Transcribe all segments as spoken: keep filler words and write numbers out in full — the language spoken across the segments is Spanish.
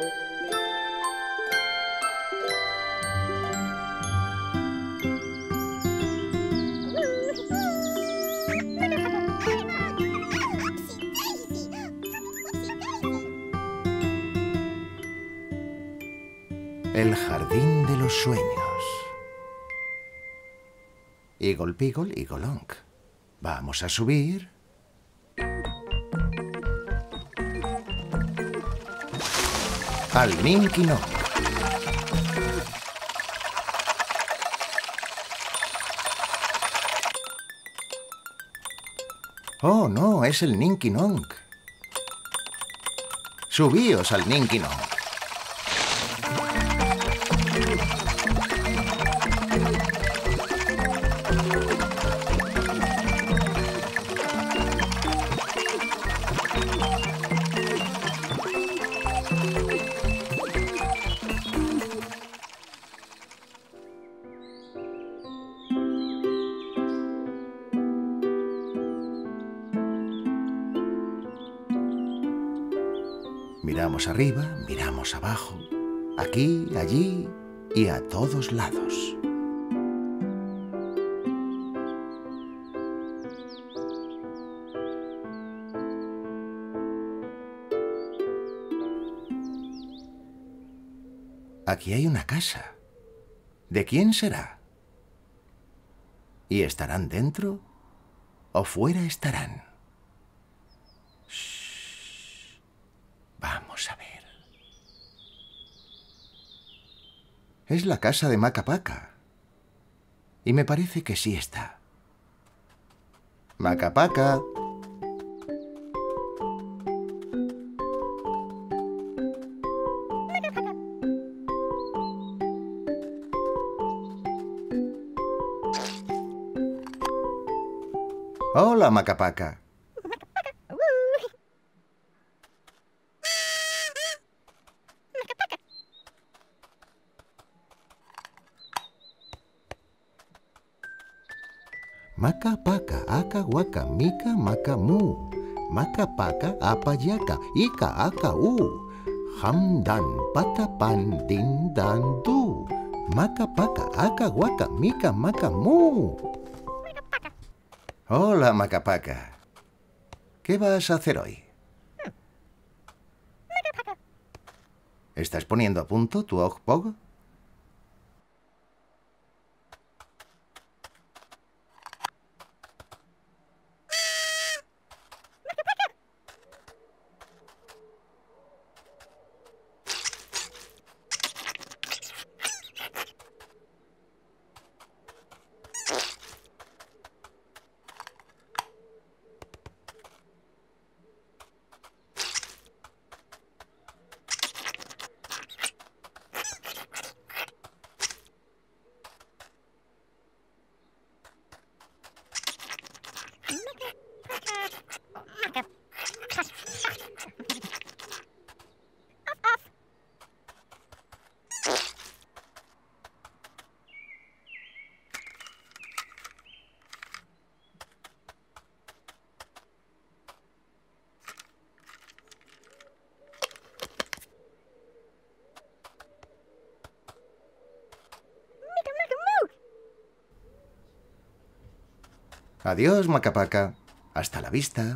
El jardín de los sueños. Eagle Peagle, Eagle Onk. Vamos a subir. Al Ninky Nonk. Oh, no, es el Ninky Nonk. Subíos al Ninky Nonk. Miramos arriba, miramos abajo, aquí, allí y a todos lados. Aquí hay una casa. ¿De quién será? ¿Y estarán dentro o fuera estarán? Shh. Vamos a ver. Es la casa de Maca Paca. Y me parece que sí está. Maca Paca. Hola, Maca Paca. Maca Paca, aca guaca, mica maca mu. Maca Paca, apa yaca, ica aca u. Ham dan, pata pan, din dan du. Maca Paca, aca guaca, mica maca mu. Hola, Maca Paca. ¿Qué vas a hacer hoy? ¿Estás poniendo a punto tu Ogpog? Adiós, Maca Paca. Hasta la vista.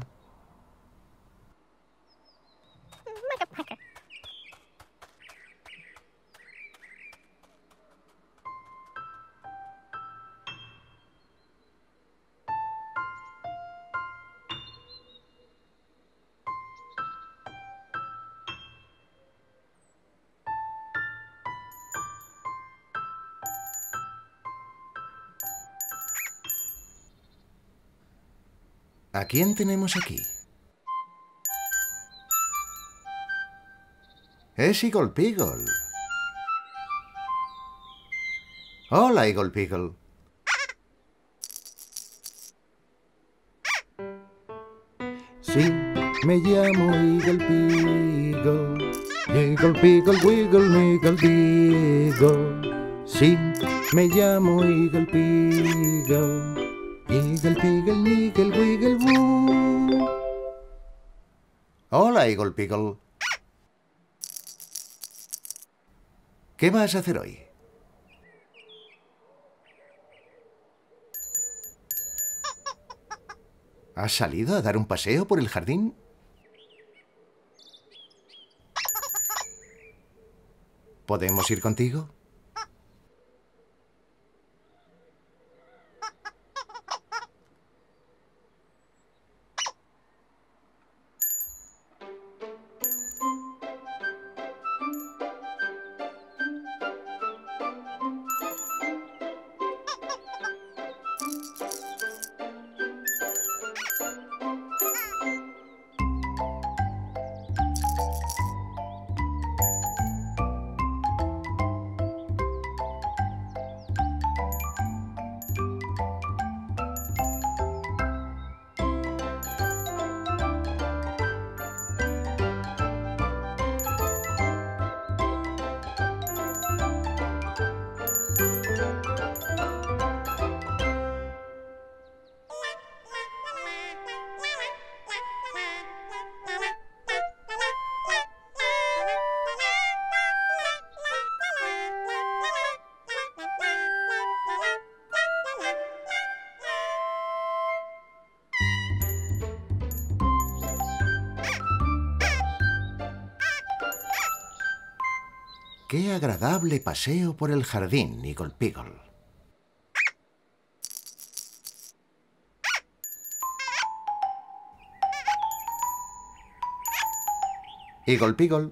¿A quién tenemos aquí? Es Eagle Peagle. Hola, Eagle Peagle. Sí, me llamo Eagle Peagle. Eagle Peagle, wiggle, Eagle Peagle. Sí, me llamo Eagle Peagle. Eagle Peagle, Eagle Wiggle Woo. Hola, Eagle Peagle. ¿Qué vas a hacer hoy? ¿Has salido a dar un paseo por el jardín? ¿Podemos ir contigo? ¡Qué agradable paseo por el jardín, Eagle Peagle! Eagle Peagle.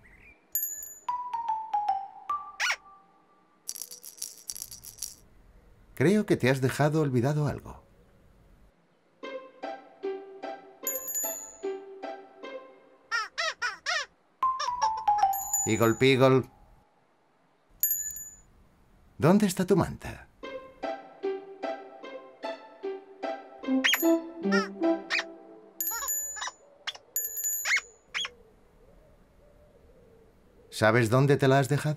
Creo que te has dejado olvidado algo. Eagle Peagle. ¿Dónde está tu manta? ¿Sabes dónde te la has dejado?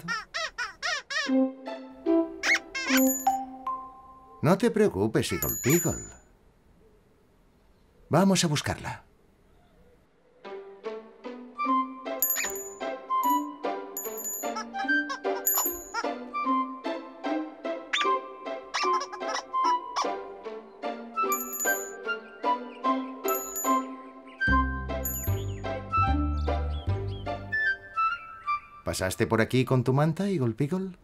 No te preocupes, Eagle Peagle. Vamos a buscarla. ¿Pasaste por aquí con tu manta, Eagle Peagle?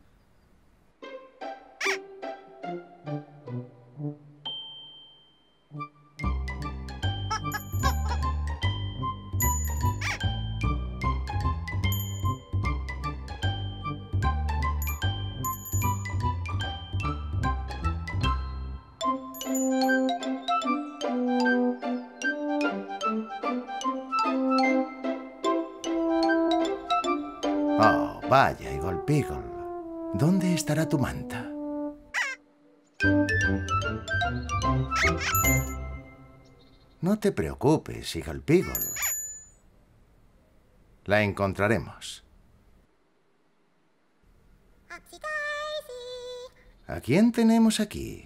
Oh, vaya, Eagle Peagle. ¿Dónde estará tu manta? No te preocupes, Eagle Peagle. La encontraremos. ¿A quién tenemos aquí?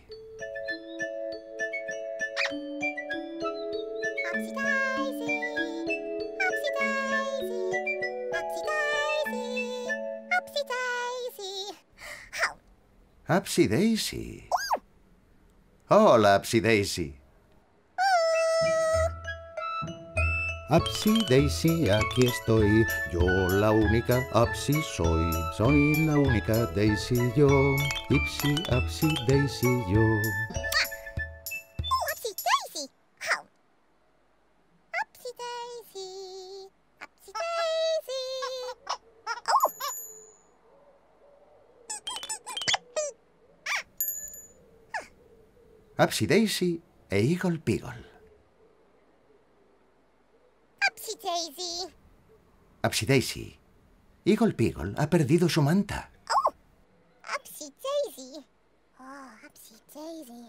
Upsy Daisy. Hola, Upsy Daisy. Upsy Daisy, aquí estoy. Yo la única Upsy soy. Soy la única Daisy yo. Ipsy, Upsy Daisy yo. Upsy Daisy. Oh. Upsy Daisy. Upsy Daisy. Oh. Upsy Daisy e Eagle Peagle. Upsy Daisy. Upsy Daisy. Eagle Peagle ha perdido su manta. Oh. Upsy Daisy. Oh, Upsy Daisy.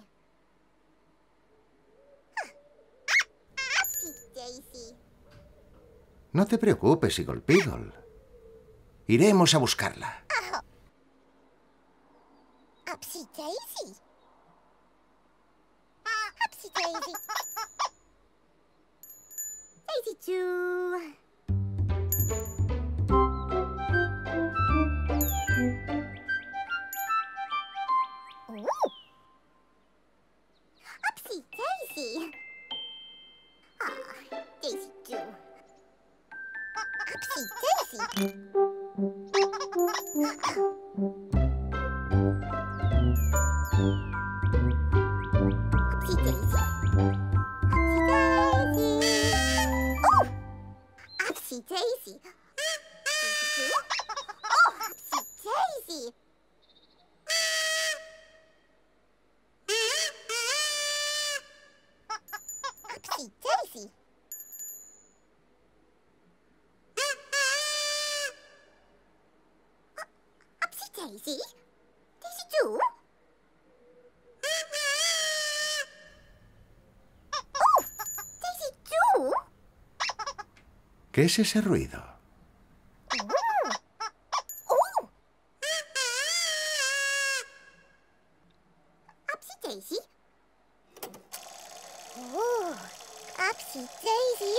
Huh. Upsy Daisy. No te preocupes, Eagle Peagle. Iremos a buscarla. Oh. Upsy Daisy. Upsy Daisy. Daisy two. Daisy do. Upsy Daisy. Upsy Daisy. Upsy Daisy. Oh! Upsy Daisy. Daisy do. Oh, Upsy Daisy. Upsy Daisy. Upsy Daisy. Daisy do. Oh, Daisy do. ¿Qué es ese ruido? Oh. Oh. Upsy Daisy. Oh, Upsy Daisy.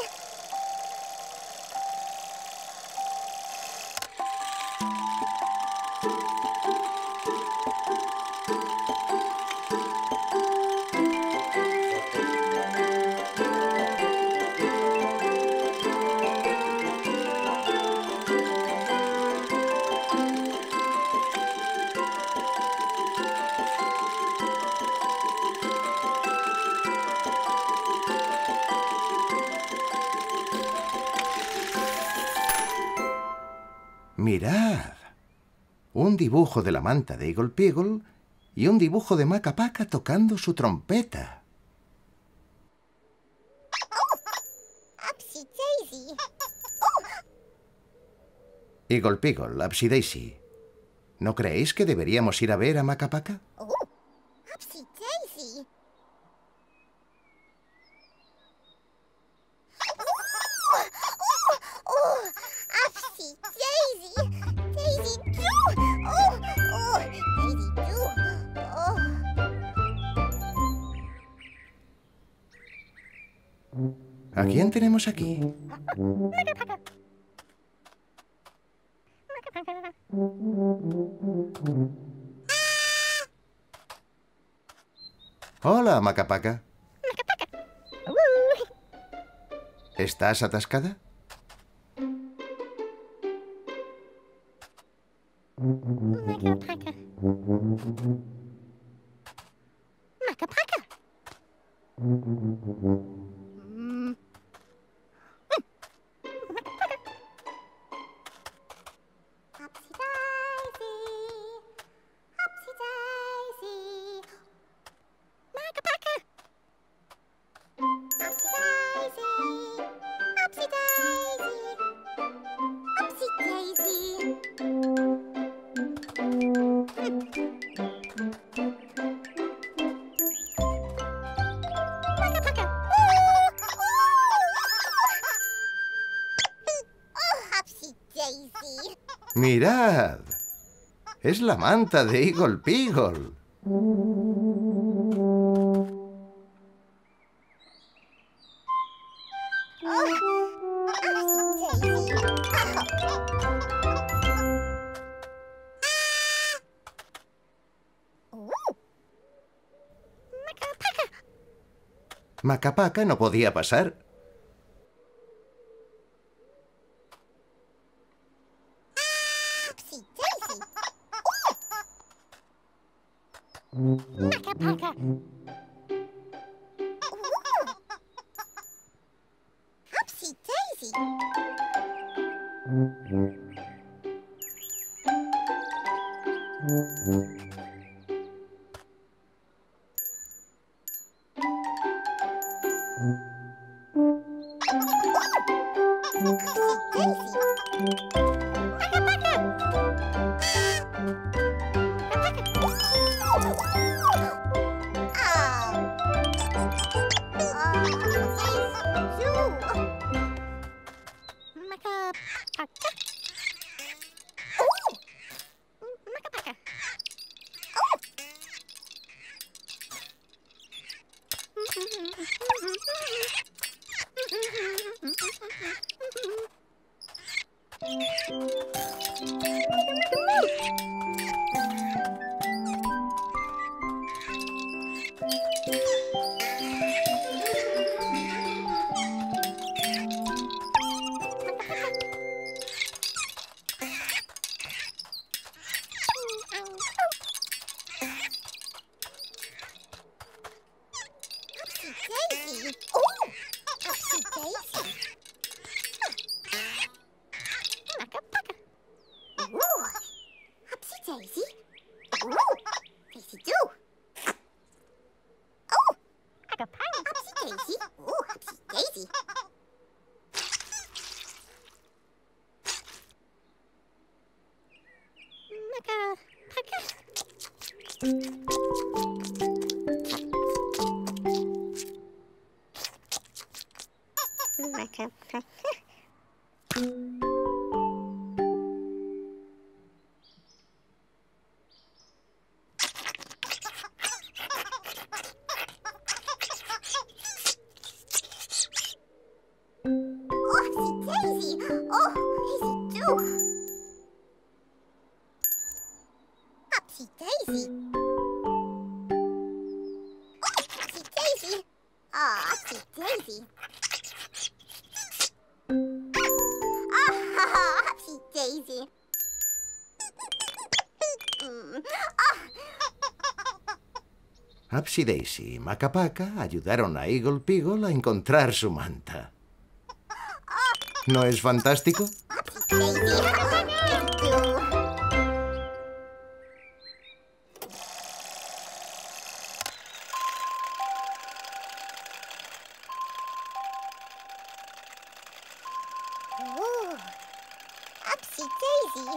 ¡Mirad! Un dibujo de la manta de Eagle Peagle y un dibujo de Maca Paca tocando su trompeta. Upsy Daisy. Oh, Eagle Peagle, Upsy Daisy, ¿no creéis que deberíamos ir a ver a Maca Paca? oh, Upsy Daisy. Oh, oh, Upsy Daisy. Daisy do. Oh, oh, Daisy do. Oh. ¿A quién tenemos aquí? Hola, Maca Paca. ¿Estás atascada? Maca Paca. Maca Paca. Mm. Upsy Daisy. Upsy Daisy. Maca Paca. Upsy Daisy. Upsy Daisy. Upsy Daisy. Maca Paca. Oh, Upsy Daisy. ¡Mirad! Es la manta de Eagle Peagle. Oh, Upsy Daisy. Oh. Maca Paca. Maca Paca no podía pasar. Upsy Daisy. Maca Paca. Upsy Daisy. Upsy Daisy. Maca Paca. Maca Paca. Daisy! Oh, Daisy do! Upsy Daisy! Oh, Upsy Daisy! Ah, Upsy Daisy! Ah, Upsy Daisy! Mm. Ah. Upsy Daisy y Maca Paca ayudaron a Eagle Peagle a encontrar su manta. ¿No es fantástico? Ooh, Upsy Daisy.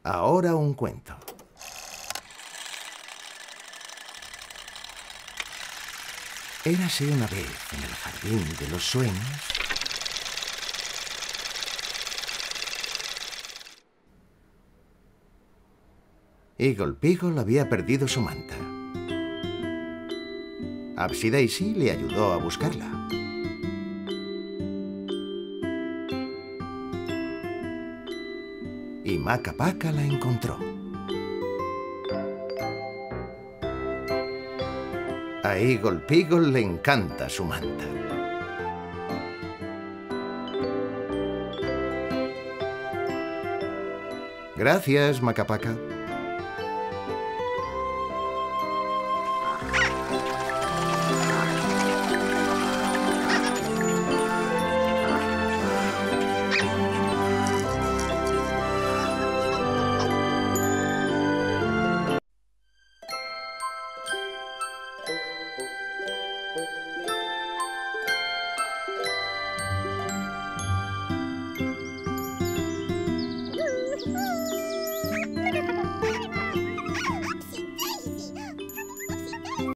Ahora un cuento. Érase una vez en el jardín de los sueños Eagle Peagle había perdido su manta. Upsy Daisy le ayudó a buscarla. Y Makka Pakka la encontró. A Eagle Peagle le encanta su manta. Gracias, Makka Pakka.